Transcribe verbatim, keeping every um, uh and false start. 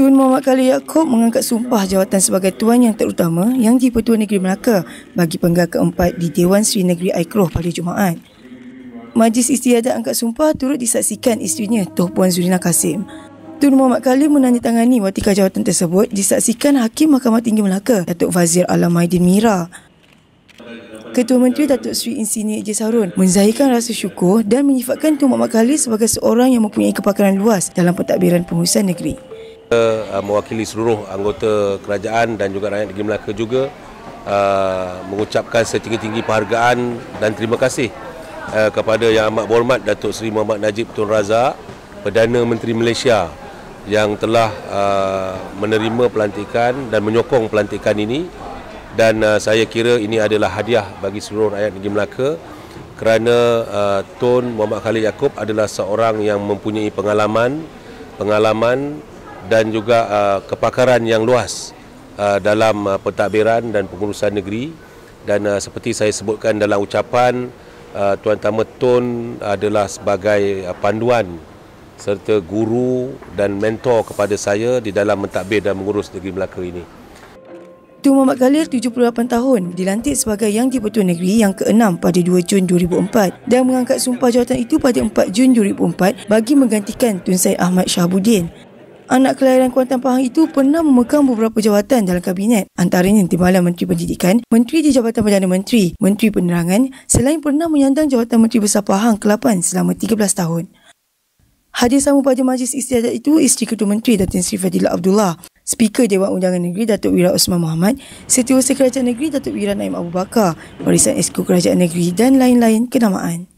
Tun Muhammad Khalil Yaakob mengangkat sumpah jawatan sebagai Tuan Yang Terutama Yang di-Pertua Negeri Melaka bagi penggal keempat di Dewan Sri Negeri Aikroh pada Jumaat. Majlis Istiadat angkat sumpah turut disaksikan isterinya Tuan Puan Zurina Kasim. Tun Muhammad Khalil menandatangani watika jawatan tersebut disaksikan Hakim Mahkamah Tinggi Melaka Datuk Fazil Alam Maidin Mira. Ketua Menteri Datuk Seri Insinyur Ijaz Harun menzahirkan rasa syukur dan menyifatkan Tun Muhammad Khalil sebagai seorang yang mempunyai kepakaran luas dalam pentadbiran pengurusan negeri. Uh, mewakili seluruh anggota kerajaan dan juga rakyat negeri Melaka juga uh, mengucapkan setinggi-tinggi penghargaan dan terima kasih uh, kepada Yang Amat Berhormat Datuk Seri Muhammad Najib Tun Razak, Perdana Menteri Malaysia yang telah uh, menerima pelantikan dan menyokong pelantikan ini, dan uh, saya kira ini adalah hadiah bagi seluruh rakyat negeri Melaka kerana uh, Tun Muhammad Khalil Yaakob adalah seorang yang mempunyai pengalaman pengalaman dan juga uh, kepakaran yang luas uh, dalam uh, pentadbiran dan pengurusan negeri, dan uh, seperti saya sebutkan dalam ucapan, uh, Tuan Tama Tun adalah sebagai uh, panduan serta guru dan mentor kepada saya di dalam mentadbir dan mengurus negeri Melaka ini. Tun Muhammad Khalil tujuh puluh lapan tahun dilantik sebagai Yang di-Pertua Negeri yang keenam pada dua Jun dua ribu empat dan mengangkat sumpah jawatan itu pada empat Jun dua ribu empat bagi menggantikan Tun Syed Ahmad Shahabuddin. Anak kelahiran Kuantan Pahang itu pernah memegang beberapa jawatan dalam kabinet, antaranya Timbalan Menteri Pendidikan, Menteri di Jabatan Perdana Menteri, Menteri Penerangan, selain pernah menyandang jawatan Menteri Besar Pahang ke lapan selama tiga belas tahun. Hadir sama pada majlis istiadat itu Isteri Ketua Menteri Datin Sri Fadilah Abdullah, Speaker Dewan Undangan Negeri Datuk Wira Osman Mohamad, Setiausaha Kerajaan Negeri Datuk Wira Naim Abu Bakar, Barisan Esko Kerajaan Negeri dan lain-lain kenamaan.